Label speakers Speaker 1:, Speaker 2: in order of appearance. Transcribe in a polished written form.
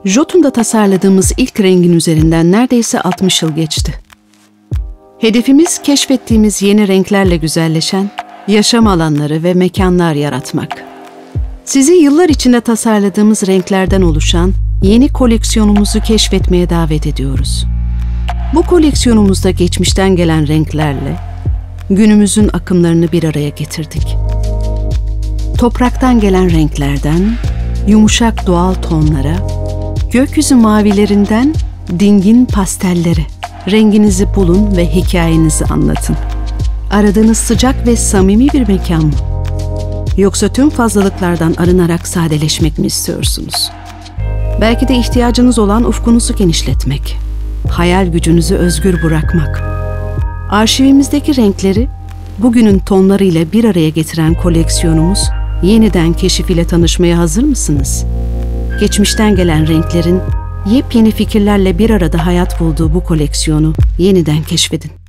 Speaker 1: Jotun'da tasarladığımız ilk rengin üzerinden neredeyse 60 yıl geçti. Hedefimiz keşfettiğimiz yeni renklerle güzelleşen yaşam alanları ve mekanlar yaratmak. Sizi yıllar içinde tasarladığımız renklerden oluşan yeni koleksiyonumuzu keşfetmeye davet ediyoruz. Bu koleksiyonumuzda geçmişten gelen renklerle günümüzün akımlarını bir araya getirdik. Topraktan gelen renklerden yumuşak doğal tonlara, gökyüzü mavilerinden dingin pastellere, renginizi bulun ve hikayenizi anlatın. Aradığınız sıcak ve samimi bir mekan mı? Yoksa tüm fazlalıklardan arınarak sadeleşmek mi istiyorsunuz? Belki de ihtiyacınız olan ufkunuzu genişletmek, hayal gücünüzü özgür bırakmak. Arşivimizdeki renkleri bugünün tonlarıyla bir araya getiren koleksiyonumuz yeniden keşif ile tanışmaya hazır mısınız? Geçmişten gelen renklerin yepyeni fikirlerle bir arada hayat bulduğu bu koleksiyonu yeniden keşfedin.